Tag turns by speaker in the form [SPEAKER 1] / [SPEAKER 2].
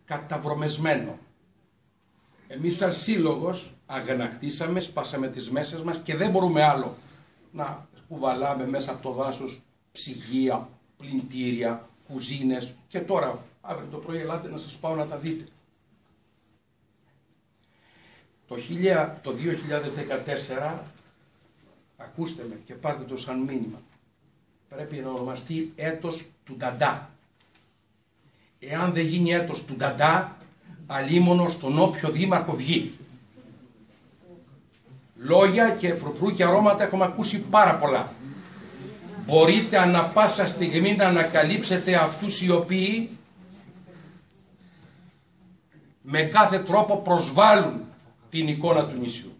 [SPEAKER 1] καταβρωμεσμένο. Εμείς σαν σύλλογος αγανακτήσαμε, σπάσαμε τις μέσες μας και δεν μπορούμε άλλο να κουβαλάμε μέσα από το δάσος ψυγεία, πλυντήρια, κουζίνες και τώρα αύριο το πρωί ελάτε να σας πάω να τα δείτε. Το 2014, ακούστε με και πάρτε το σαν μήνυμα, πρέπει να ονομαστεί έτος του Νταντά. Εάν δεν γίνει έτος του Νταντά, αλίμονο στον όποιο δήμαρχο βγει. Λόγια και φρουφρού και αρώματα έχουμε ακούσει πάρα πολλά. Μπορείτε ανα πάσα στιγμή να ανακαλύψετε αυτούς οι οποίοι με κάθε τρόπο προσβάλλουν την εικόνα του νησιού.